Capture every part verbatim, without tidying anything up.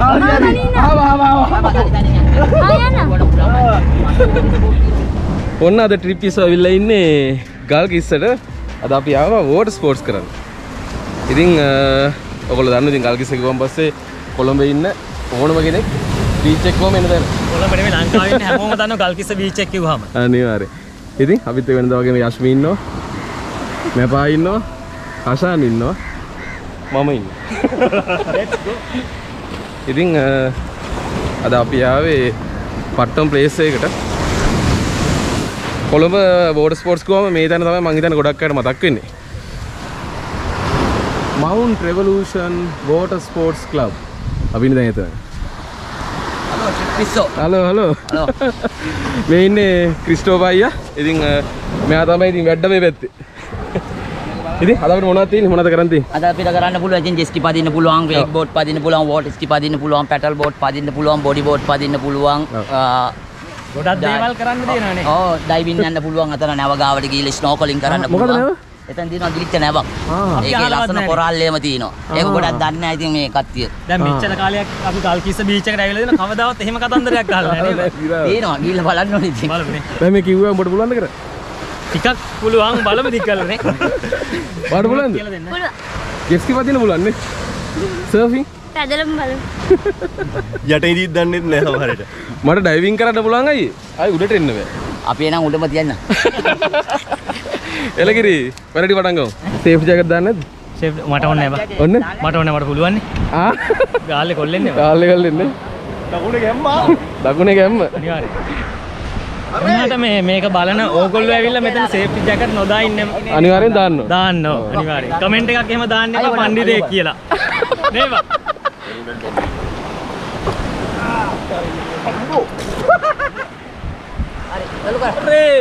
ඔන්න අද ට්‍රිප් එක ඇවිල්ලා ඉන්නේ ගල්කිස්සට. අද අපි ආවා වෝටර් ස්පෝර්ට්ස් කරන්න. ඉතින් ඔයගොල්ලෝ දන්නවා ඉතින් ගල්කිස්ස ගිහුවම පස්සේ කොළඹ ඉන්න ඕනම කෙනෙක් බීච් එක කොහම එන්න දැන. කොළඹ නෙමෙයි ලංකාවේ ඉන්න හැමෝම දන්නවා ගල්කිස්ස බීච් එක කිව්වහම. අනිවාර්යයෙන්. ඉතින් අපිත් වෙනදා වගේම යෂ්මී ඉන්නවා. මෙපා ඉන්නවා. ආශාන් ඉන්නවා. මම ඉන්නවා. Let's go. ඉතින් අද අපි ආවේ පට්ටම් ප්ලේස් එකකට. කොළඹ වෝටර් ස්පෝර්ට්ස් ගියාම මේ තැන තමයි මම හිතන්නේ ගොඩක් අයට මතක් වෙන්නේ. Mount Revolution Water Sports Club. අපි ඉන්නේ දැන් එතන. Hello Christo. Hello hello. Hello. මේ ඉන්නේ ක්‍රිස්ටෝ අයියා. ඉතින් මෙයා තමයි ඉතින් වැඩ මේ පැත්තේ. ඉතින් අද අපිට මොනවද තියෙන්නේ මොනවද කරන්න තියෙන්නේ? අද අපිට කරන්න පුළුවන් ඉතින් ජෙට් ස්කි පදින්න පුළුවන්, වේක් බෝට් පදින්න පුළුවන්, වෝටර් ස්කි පදින්න පුළුවන්, පැටල් බෝට් පදින්න පුළුවන්, බොඩි බෝට් පදින්න පුළුවන්. ගොඩක් දේවල් කරන්න තියෙනවානේ. ඔව් ඩයිවිං යන්න පුළුවන් අතන නැව ගාවට ගිහලා ස්නෝකලින් කරන්න පුළුවන්. මොකද නැව? එතන තියෙනවා ගිලිච්ච නැවක්. ඒකේ ලස්සන කොරාල්ලේම තියෙනවා. ඒක ගොඩක් දන්නේ නැහැ ඉතින් මේ කට්ටිය. දැන් මෙච්චර කාලයක් අපි ගල්කිස්ස බීච් එකට ඇවිල්ලා දෙන කවදාවත් එහෙම කතන්දරයක් ගහලා නැහැ නේද? තියෙනවා ගිහලා බලන්න ඕනේ ඉතින්. බලමුනේ. දැන් මේ කිව්වා උඹට පුළුවන්ද කර? ටිකක් පුළුවන් බලමු දික්කලනේ. බාඩ පුළුවන්ද? පුළුවන්. ජෙට් ස්කි පදින්න පුළුවන් නේ? සර්ෆින්? පැදලම බලමු. යට ඉදිත් දන්නෙත් නැහැ සමහරට. මට ඩයිවිං කරන්න පුළුවන් අයියේ. ආයි උඩට එන්න බෑ. අපි එනම් උඩම තියන්න. එලගිරි වැඩි පටන් ගමු. සේෆ්ටි ජැකට් දාන්න නැද්ද? සේෆ්ටි මට ඕනේ නැහැ බා. ඕනේ? මට ඕනේ මට පුළුවන් නේ. ආ ගාල්ලේ කොල්ලෙන්නේ. ගාල්ලේ කොල්ලෙන්නේ. දකුණේ ගැම්මා. දකුණේ ගැම්ම. අනිවාර්යයෙන්. මොනවාට මේ මේක බලන ඕගොල්ලෝ ඇවිල්ලා මෙතන සේෆ්ටි ජැකට් නොදා ඉන්නේ අනිවාර්යෙන් දාන්න ඕන. දාන්න ඕන. අනිවාර්යෙන්. කමෙන්ට් එකක් එහෙම දාන්න එපා පණ්ඩිතයෙක් කියලා. නේද? Lalu kan?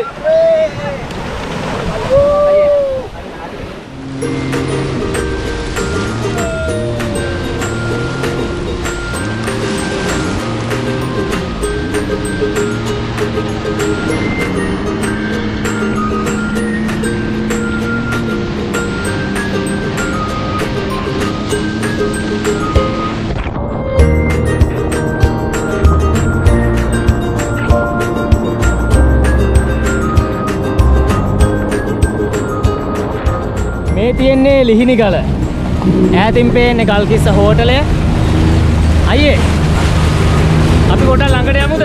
මේ තියෙන්නේ ලිහිණිගල. ඈතින් පේන්නේ ගල්කිස්ස හෝටලය. අයියේ. අපි පොඩ්ඩක් ළඟට යමුද?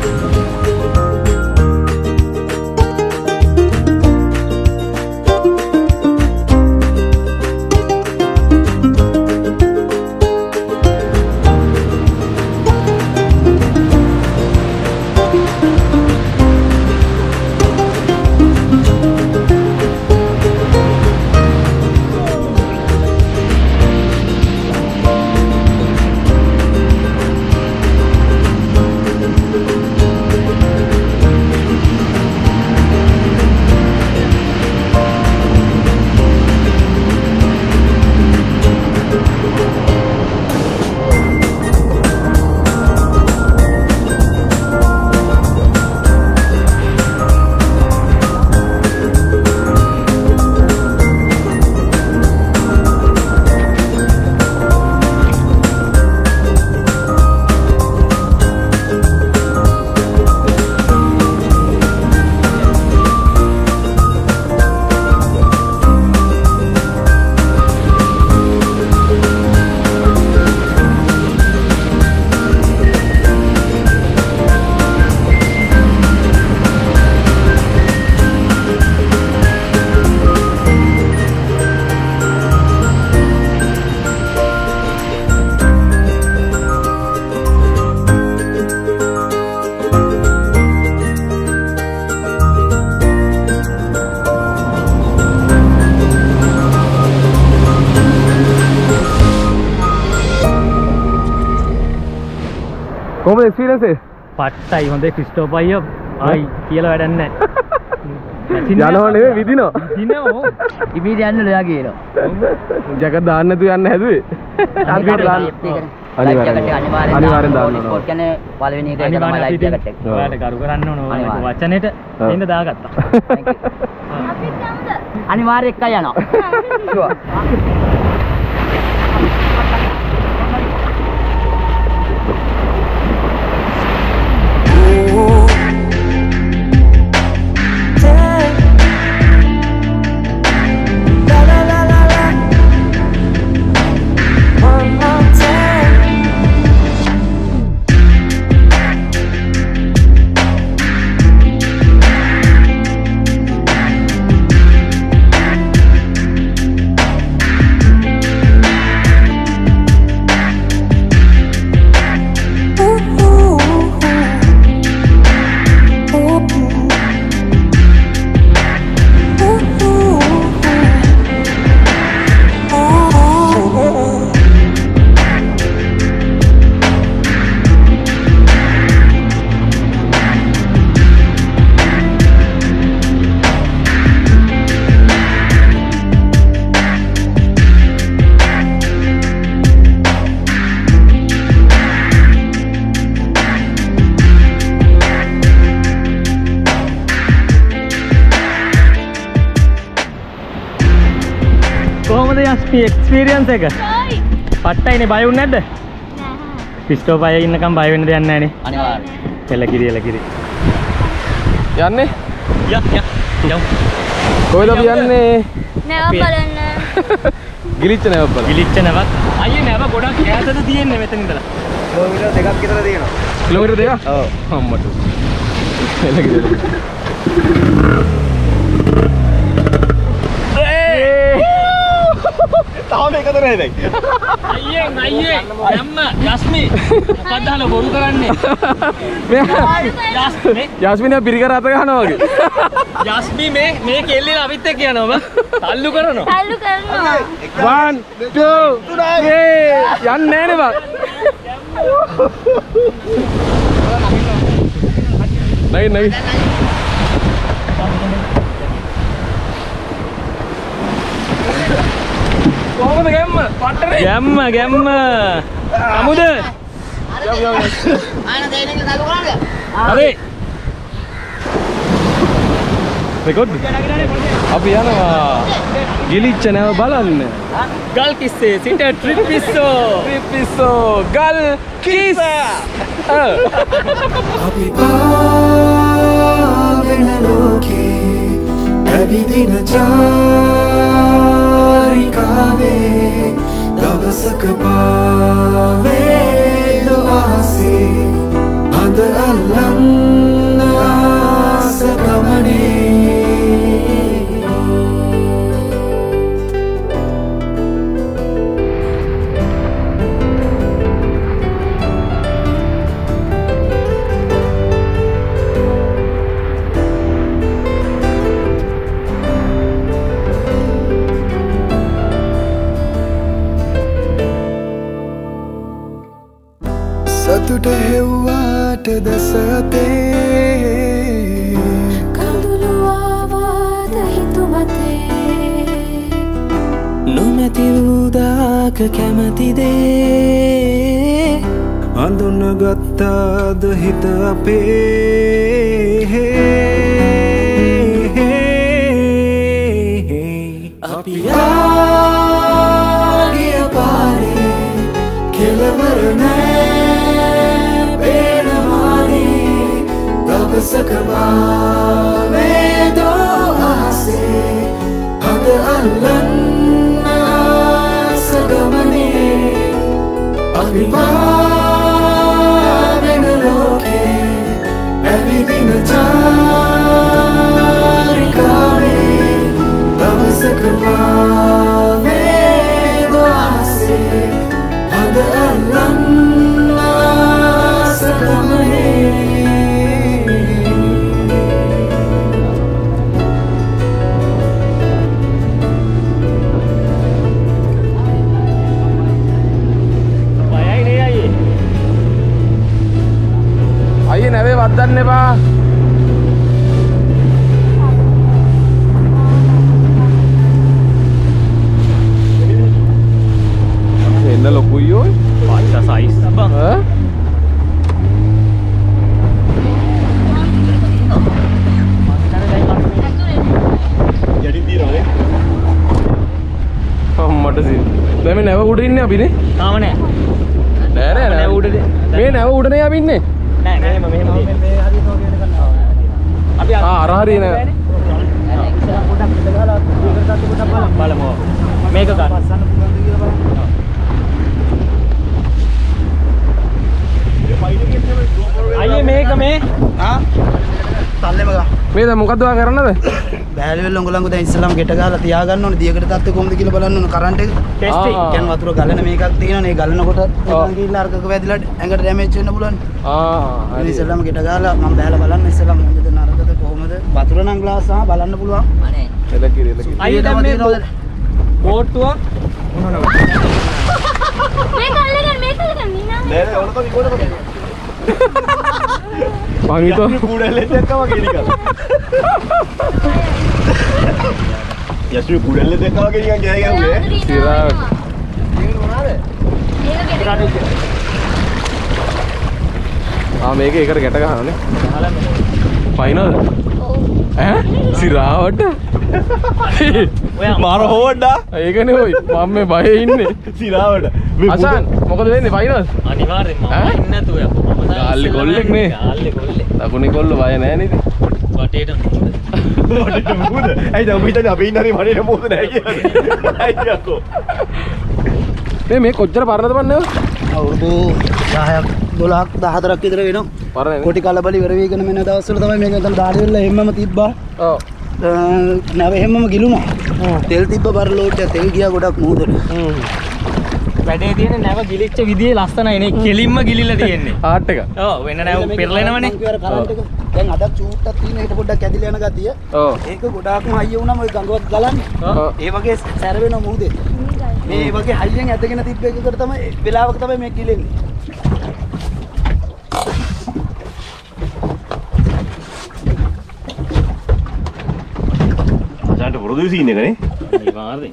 කොහොමද එක්ස්පීරියන්ස් එක? පට්ටයි හොඳයි ක්‍රිස්ටෝ අයියා. ආයි කියලා වැඩක් නැහැ. යනවා නෙවෙයි විදිනවා. විදිනවා. ඉබීට යන්න ලයා කියනවා. ජැකට් දාන්න නැතුව යන්න හැදුවේ. ටාර්ගට් දාන්න. අනිවාර්යෙන් අනිවාර්යෙන් දාන්න ඕන. ස්පෝට් කියන්නේ පළවෙනි එක ඒක තමයි ලයිෆ් ජැකට් එක. ඔයාලට කරු කරන්න ඕන වචනෙට එන්න දාගත්තා. අනිවාර්යෙන් එකයි යනවා. ෂුවර්. යස්මි එක්ස්පීරියන්ස් එක. පට්ටයිනේ බය වුනේ නැද්ද? පිස්ටෝ පය ඉන්නකම් බය වෙන්න දෙයක් නැහැ නේ. අනිවාර්යයෙන්. එලකිරි එලකිරි. යන්නේ? යක් යක්. යමු. කොහෙද අපි යන්නේ? නැව බලන්න. ගිලිච්ච නැවක් බලන්න. ගිලිච්ච නැවක්. අයියේ නැව ගොඩක් ඈතද තියෙන්නේ මෙතන ඉඳලා. කිලෝමීටර් දෙකක් විතර තියෙනවා. කිලෝමීටර් දෙකක්? ඔව්. අම්මට. එලකිරි. තාම එකතර නෙවෙයි. අයියේ අයියේ යම්ම යස්මි මොකක්ද හල බොරු කරන්නේ? යස්මි යාස්මිනේ පිරිකර අත ගන්නවා වගේ. යස්මි මේ මේ කෙල්ලේ අපිත් එක්ක යනවා බා. තල්ලු කරනවා. තල්ලු කරනවා. one two three යන්නේ නෑනේ බං. නයි නයි. කොහොමද ගැම්ම? පට්ටනේ. ගැම්ම ගැම්ම. අමුද? ආන දෙයින් එක තල්ලු කරන්නද? හරි. රෙකෝඩ්. අපි යනවා. ගිලිච්ච නැව බලන්න. ගල් කිස්සේ සිට ට්‍රිප් පිස්සෝ. ට්‍රිප් පිස්සෝ ගල් කිස්. අපි පාවෙන ලෝකේ ඇවිදින චාරිකාවේ දවසක පාවේද ආසේ අඳ අල්ලන්න ආස ගමනේ සතුට හෙව්වාට දසතේ කඳුළු ආවාද හිතුමතේ නොමැති වූදාක කැමතිදේ අඳුන ගත්තාද හිත අපේ අපි ආගිය පාරේ කෙලවර නෑ දවසක පාවේදෝ ආසේ අඳ අල්ලන්න ආස ගමනේ අපි පාවෙන ලෝකේ ඇවිදින චාරිකාවේ දවසක පාවේදෝ ආසේ අඳ අල්ලන්න ආස ගමනේ අයියේ නැවේ වද්දන්න එපා. එන්න ලොකුයි ඔය. පච්ච සයිස් බං. ඈ? යටින් තියනවානේ. අම්මට සීන්. දැන් මේ නැව උඩ ඉන්නේ අපිනේ. තාම නෑ. නෑ නෑ නෑ උඩ. මේ නැව උඩනේ අපි ඉන්නේ. නෑ නෑ මෙහෙම මෙහෙම අපි ආ අර හරිය නෑ. බලමු. මේක ගන්න. අයියේ මේක මේ ආ තල්ලෙම ගා. මේ දැන් මොකද්ද ඔයා කරන්නද? බෑලි වල උඟලංගු දැන් ඉස්සලම ගෙට ගහලා තියාගන්න ඕනේ. දියකට තත්ත්වය කොහොමද කියලා බලන්න ඕනේ කරන්ට් එක. ටෙස්ටිං. ආ. කියන්නේ වතුර ගලන මේකක් තියෙනවනේ. ඒ ගලනකොට නිකන් ගිහිල්ලා අර්ගක වැදිලා ඇඟට ඩැමේජ් වෙන්න පුළුවන්. ආ ඒ හරි. ඉස්සලම ගෙට ගහලා මම බෑලා බලන්න ඉස්සලම හොඳද නරකද කොහොමද වතුර නම් ග්ලාස් ආ බලන්න පුළුවන්. අනේ. එලකිරි එලකිරි. අයියේ දැන් මේ බෝට්ටුව මේ කල්ලගෙන මේ කල්ලගෙන මිනා. නෑ නෑ ඕනකම ඉක්කොඩ කරේ. මං හිතුවා කුඩැල්ලෙක් දැක්කම ගිනිකල. යස්රි කුඩැල්ලෙක් දැක්කම ගිනිකන් ගෑ ගැහුවේ. සිරා. ඒක ගෙට. ආ මේක ඒකට ගැට ගහනනේ. අහලා ෆයිනල් ඈ සිරාවට මාර හොවඩ්ඩා ඒකනේ ඔයි මම මේ බයේ ඉන්නේ සිරාවට අසන් මොකද වෙන්නේ ෆයිනල් අනිවාර්යෙන් මම ඉන්නේ නැතුව යකෝ මම ගාල්ලේ කොල්ලෙක් නේ ගාල්ලේ කොල්ලේ ලකුණේ කොල්ල බය නැහැ නේද වටේට වටේට මුහුද ඇයි දැන් ඔබ හිතන්නේ අපි ඉන්නේ හරි වටේට මුහුද නැහැ කියලා ඇයි යකෝ මේ මේ කොච්චර පරණද බන්නේ අවුරුදු දහයක් දොළහක් දහහතරක් විතර වෙනවා. පරණ කොටි කලබලි ඉවර වෙගෙන මෙන්න දවස්වල තමයි මේක දැන් දාඩි වෙලා හැමම තිබ්බා. ඔව් නැව හැමම ගිලුණා. තෙල් තිබ්බ බර ලෝඩ් එක තෙල් ගියා ගොඩක් මුහුදට. වැඩේ තියෙන්නේ නැව ගිලිච්ච විදිහේ ලස්සනයි නේ කෙලින්ම ගිලිලා තියෙන්නේ ආට් එක ඔව් වෙන නැව පෙරලෙනවනේ කරන්ට් එක දැන් අදක් චූට්ටක් තියෙන හිට පොඩ්ඩක් ඇදිලා යන ගතිය. ඔව් ඒක ගොඩාක්ම හයිය වුණාම ওই ගඟවත් ගලන්නේ. ඒ වගේ සැර වෙන මුහුදේ. මේ වගේ හයියෙන් ඇදගෙන තිබ්බ එකකට තමයි වෙලාවක තමයි මේක ගිලෙන්නේ. අසන්ට පුරුදු සීන් එකනේ අනිවාර්යෙන්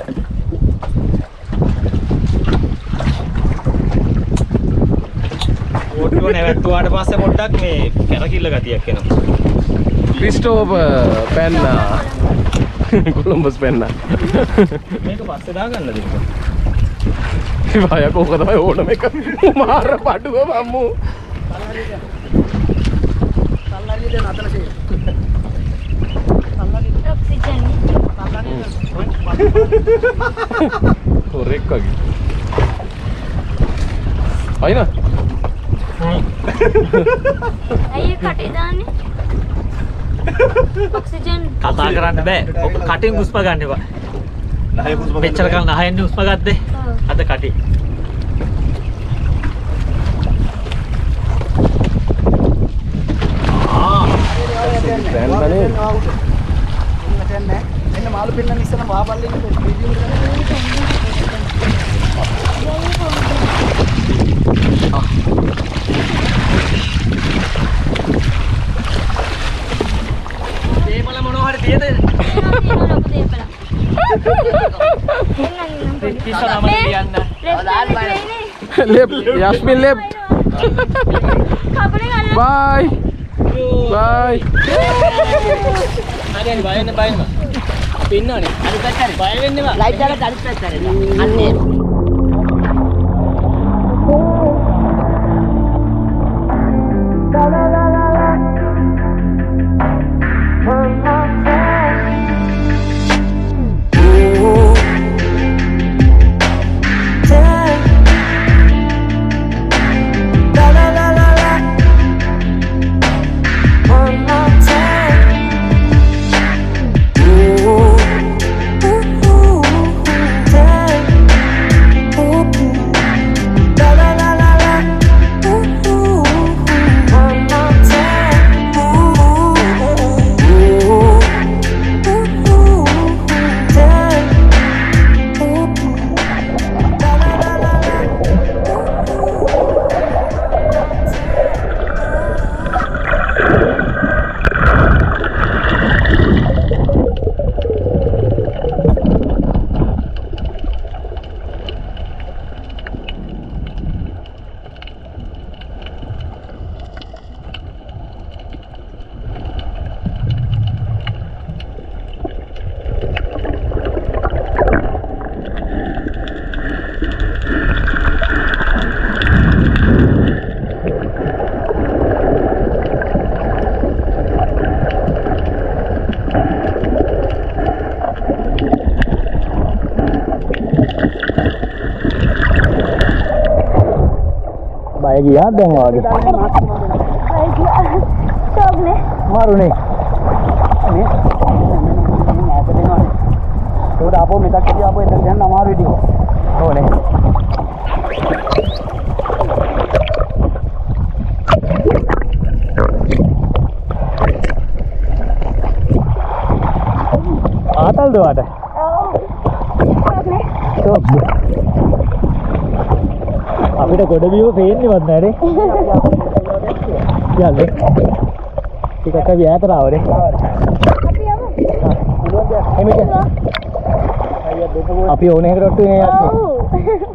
ඕටුව නැවැත්තුවාට පස්සේ පොඩ්ඩක් මේ කැරකිල්ල ගතියක් එනවා ක්‍රිස්ටෝෆර් පැන්නා කොලම්බස් පැන්නා මේක පස්සේ දාගන්නද ඒක බය කෝක තමයි ඕනම එක මාර පඩුව මම්මු සල්ලාරිය දැන් අතන ෂේ. ඔක්සිජන් කොරෙක් වගේ අයිනා ඇයි කටේ දාන්නේ ඔක්සිජන් කතා කරන්න බෑ ඔක කටින් උස්ප ගන්න එපා නහය උස්ප ගන්න මෙච්චර කල් නහයෙන් උස්ප ගත්තේ අද කටේ ආ දැන් බනේ එන්න මාළු පින්නන් ඉස්සන මහපල්ලේ ඉන්න වීඩියෝ දේපල මොනවා හරි තියද ලොකු දේපල කිස්සනම කියන්න ලෙප් යස්මින් ලෙප් කපලේ ගන්න බයි බයි හරි හරි බය වෙන්න බය වෙන්න අපි ඉන්නවනේ අනිත් පැත්තට බය වෙන්න එපා ලයිට් දාලා අනිත් පැත්තට අන්නේ බය ගියා දැන් වාගේ ටොග්නේ මාරුනේ මේ ඈත දෙනවා. ඒකට ආපහු මෙතක් කිය ආපහු එතන යන්න අමාරු ටික. ඕනේ ආතල්ද වාට ටොග්නේ අපිට ගොඩ බිම පේන්නේවත් නැහැ නේ ටිකක් අපි ඈතට ආවනේ අපි ඕනේ කරොට්ටු නේ යන්නේ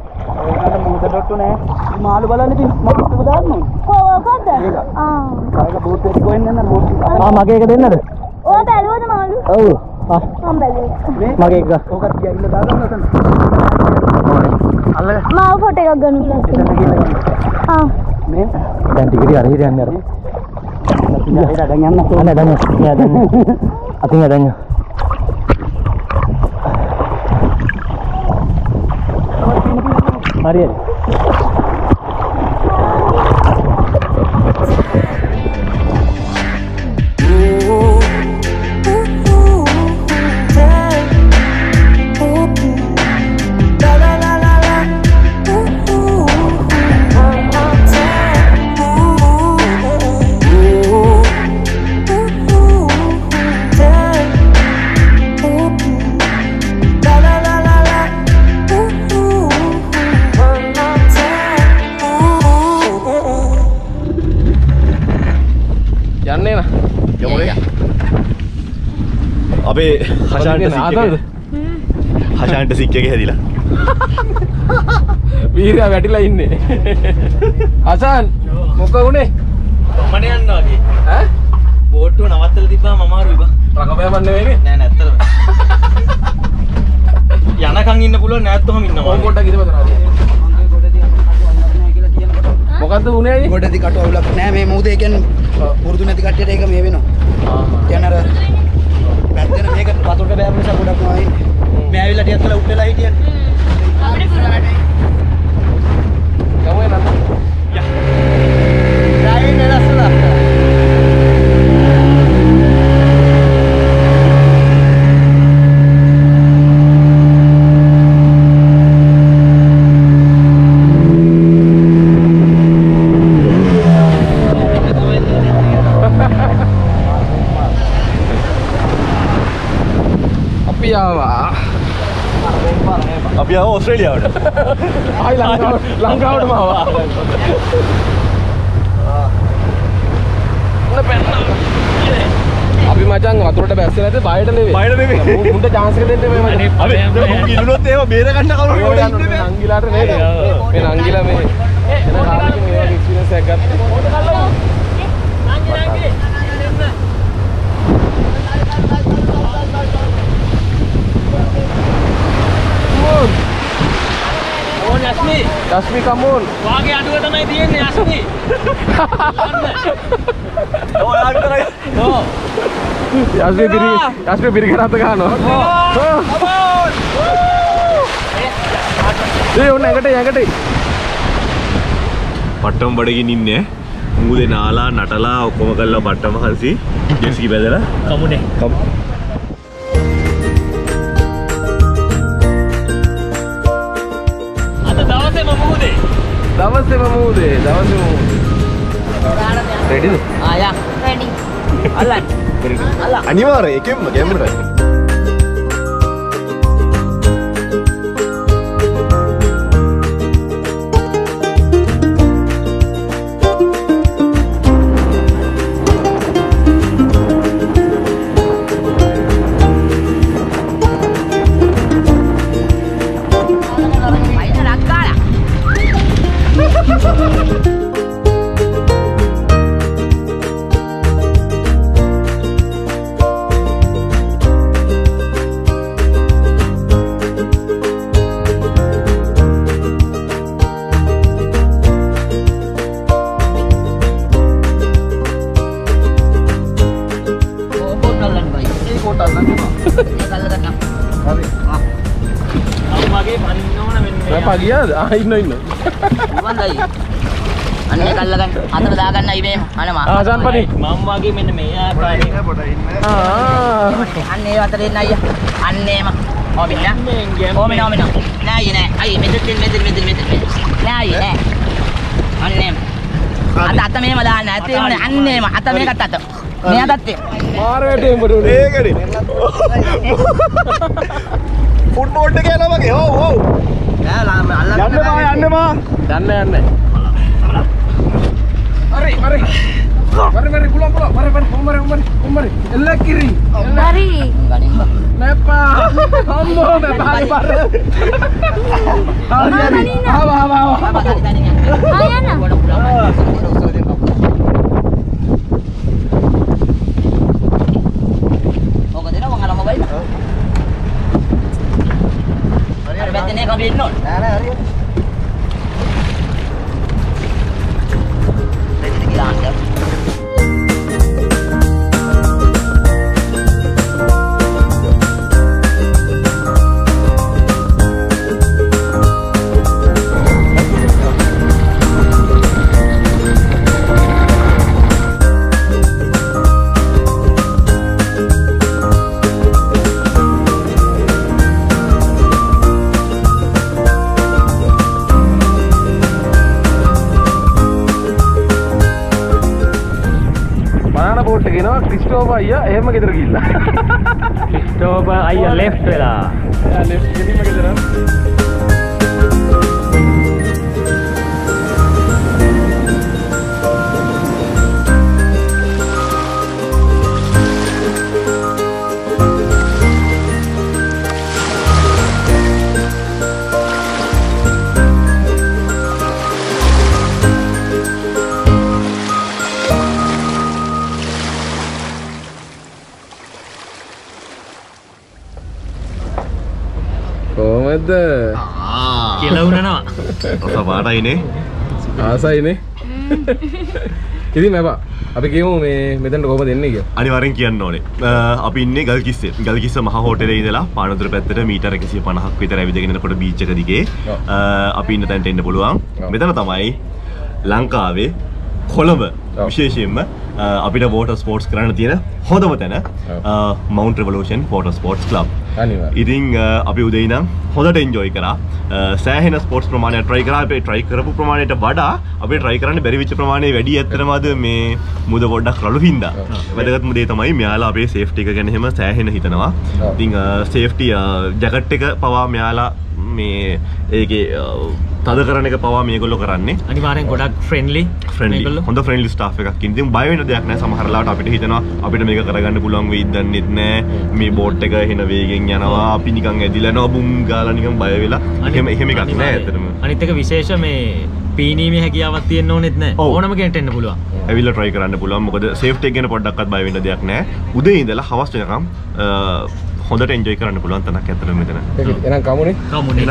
ඒකට මුහුද ඩොට්ටු නෑ. මාළු බලන්න ඉතින් මාළු දාන්න ඕනේ. කොහොමද ආ බෝට් එක කොහෙන්ද යන්නේ බෝට් එක? ආ මගේ එක දෙන්නද? ඔය බැලුවද මාළු? ඔව්. ආ මම බැලුවා. මගේ එක. ඕකත් ගිහිල්ලා දාගන්න එතන. අල්ලගන්න. මාව ෆොටෝ එකක් ගන්න පුළුවන්. ආ. මේ දැන් ටික ටික අර හිර යන්නේ අර. ඉතින් දැන් යන්න ඕනේ. අනේ දැන් නෑ දැන්. අතින් දැන්. හරි හරි. යන්නේ නා. අපේ හෂාන්ට සික් ආදල්ද? එක. හෂාන්ට සික් එක හැදිලා. වීරයා වැටිලා ඉන්නේ. අසන් මොකද උනේ? මම යන්න වගේ. ඈ? බෝට්ටුව නවත්තලා තිබ්බම අමාරුයි බා. රකපෑමක් නෙවෙයිනේ. නෑ නෑ ඇත්තටම. යනකම් ඉන්න පුළුවන් නැත්නම් ඉන්නවා. ඕක පොඩ්ඩක් ඉඳපද රාජ. මොකද්ද උනේ අයියේ? ගොඩදී කටු අවුලක් නෑ මේ මොහොතේ කියන්නේ පුරුදු නැති කට්ටියට ඒක මේ වෙනවා. ආ. කියන අර පැත්තෙන මේක වතුරට බෑපු නිසා ගොඩක් නෝ ආන්නේ. මේ ඇවිල්ලා ටිකක් වෙලා උඩලා හිටියන්නේ. අපිට පුළුවන්. යමු එන්න. රයින් එලස්සලා. අපි ආවා. අපි ආව ඕස්ට්‍රේලියාවට. ආයි ලංකාව ලංකාවටම ආවා. අපි මචං වතුරට බැස්සේ නැද්ද බයට නෙවෙයි. බයට නෙවෙයි. මුන්ට chance එක දෙන්න මේ මචං. අපි උන් කිල්ලුනොත් එහෙම බේර ගන්න කවුරු ඔය ඉන්නේ යන්නේ බෑ. නංගිලාට නේද? මේ නංගිලා මේ එන කාලෙක මේ වගේ එක්ස්පීරියන්ස් එකක් ගත්තා. ඕන යස්මි. දස්මි කමෝන්. වාගේ අඩුව තමයි තියෙන්නේ යස්මි. ඔයා විතරයි. ඕ. යස්මි පිරි යස්මි පිරි කරත් ගන්නවා. ඒ උන්න එකට යකට. පට්ටම් බඩගින් ඉන්නේ. මූදේ නාලා නටලා ඔක්කොම කරලා පට්ටම හල්සි. ජෙස්කි බැදලා. කමුනේ. අද දවසේම මොහොතේ. දවසේම මූදේ දවසේම මූදේ. රෙඩිද? ආ යා. රෙඩි. අල්ලන්න. අනිවාර්යයෙන් එකෙන්ම ගැඹුරයි. මගේ පනින්න ඕන මෙන්න මේ. මම ගියාද? ආ ඉන්න ඉන්න. ඉවන්දයි. අන්නේ කල්ලගන්න. අතට දාගන්න ඉබේම. අනේ මා. ආ සම්පනි. මම වගේ මෙන්න මේ ආකාරයෙන් ආ අන්නේ ඒ අතට එන්න අයියා. අන්නේම. ඕමින්න. ඕමින ඕමින. නෑ අයියේ නෑ. අයියේ මෙතෙන් මෙතෙන් මෙතෙන් මෙතෙන්. නෑ අයියේ නෑ. අන්නේම. අත අත මෙහෙම දාන්න. ඇත්තේ මොනේ අන්නේම. අත මේකට අත. මේ අතත් ඒ. මාරේට එඹට උනේ. ඒකනේ. ෆුට්බෝල් එක යනවා වගේ. ඔව් ඔව්. නෑ අල්ලන්න යන්න බා යන්න බා. යන්න යන්න. හරි හරි. මරි මරි පුලුවන් පුලුවන්. මරි මරි උම්මරි උම්මරි උම්මරි. එල්ල කිරි. හරි. ගනින්න. නැප්පා. අම්මෝ මේ පාරි පාරි. හරි. ආවා ආවා ආවා. බබා ගනින්න. ආ යන්න. ගොඩ පුළා. වෙන්න ඕන. නෑ නෑ හරියට. රෙදිට ගිහලා අන්න. ක්‍රිස්ටෝපර් අයියා එහෙම ගෙදර ගිහිල්ලා. ක්‍රිස්ටෝපර් අයියා left වෙලා. එයා left ගෙනින්ම ගෙදර. කොහමද? කියලා වුණනවා. රස පාටයිනේ. ආසයිනේ. ඉතින් මම අපි කියමු මේ මෙතනට කොහමද එන්නේ කියලා. අනිවාර්යෙන් කියන්න ඕනේ. අපි ඉන්නේ ගල්කිස්සේ. ගල්කිස්ස මහ හෝටලේ ඉඳලා පානදුර පැත්තට මීටර එකසිය පනහක් විතර ඇවිදගෙන යනකොට බීච් එක දිගේ අපි ඉන්න තැනට එන්න පුළුවන්. මෙතන තමයි ලංකාවේ කොළඹ විශේෂයෙන්ම අපිට වෝටර් ස්පෝර්ට්ස් කරන්න තියෙන හොඳම තැන Mount Revolution Water Sports Club. ඉතින් අපි උදේ ඉඳන් හොඳට එන්ජොයි කරා. සෑහෙන ස්පෝර්ට්ස් ප්‍රමාණයක් try කරා. අපි try කරපු ප්‍රමාණයට වඩා අපි try කරන්න බැරි වෙච්ච ප්‍රමාණය වැඩි. ඇත්තටම අද මේ මුද පොඩ්ඩක් රළු හින්දා. වැදගත්ම දේ තමයි මෙයාලා අපේ සේෆ්ටි එක ගැන හැම සෑහෙන හිතනවා. ඉතින් සේෆ්ටි ජැකට් එක පවා මෙයාලා මේ ඒකේ තද කරන එක පවා මේගොල්ලෝ කරන්නේ. අනිවාර්යෙන් ගොඩක් ෆ්‍රෙන්ඩ්ලි ෆ්‍රෙන්ඩ්ලි හොඳ ෆ්‍රෙන්ඩ්ලි ස්ටාෆ් එකක් ඉන්න. ඉතින් බය වෙන දෙයක් නැහැ. සමහර ලාට අපිට හිතනවා අපිට මේක කරගන්න පුළුවන් වෙයිද දන්නෙත් නැහැ. මේ බෝට් එක එන වේගෙන් යනවා. අපි නිකන් ඇදිලා යනවා බුම් ගාලා නිකන් බය වෙලා. එහෙම එහෙම එකක් නැහැ ඇත්තටම. අනිත් එක විශේෂ මේ පීනීමේ හැකියාවක් තියෙන්න ඕනෙත් නැහැ. ඕනම කෙනෙක්ට එන්න පුළුවන්. ඇවිල්ලා try කරන්න පුළුවන්. මොකද සේෆ්ටි එක ගැන පොඩ්ඩක්වත් බය වෙන්න දෙයක් නැහැ. උදේ ඉඳලා හවස වෙනකම් හොඳට එන්ජොයි කරන්න පුළුවන් තැනක් ඇත්තටම මෙතන. එහෙනම් කමුනේ. කමුනේ.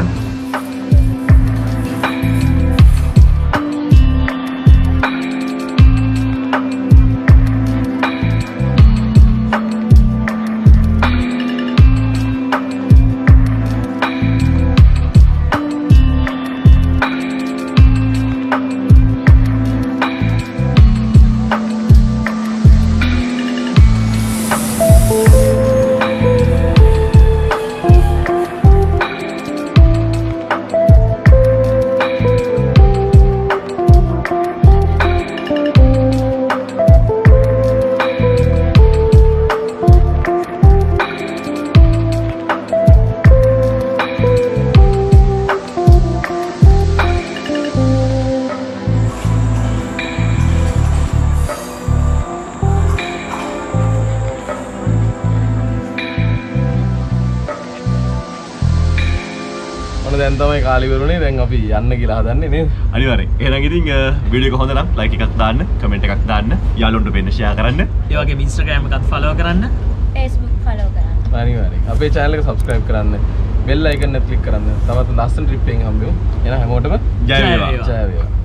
දැන් තමයි කාලි වරුනේ. දැන් අපි යන්න කියලා හදන්නේ නේද? අනිවාර්යෙන්. එහෙනම් ඉතින් වීඩියෝ එක හොඳ නම් ලයික් එකක් දාන්න, කමෙන්ට් එකක් දාන්න, යාළුවන්ට වෙන්න ෂෙයා කරන්න. ඒ වගේම Instagram එකත් follow කරන්න. Facebook follow කරන්න. අනිවාර්යෙන්. අපේ channel එක subscribe කරන්න. bell icon එක click කරන්න. තවත් ලස්සන trip එකකින් හම්බෙමු. එහෙනම් හැමෝටම ජය වේවා. ජය වේවා.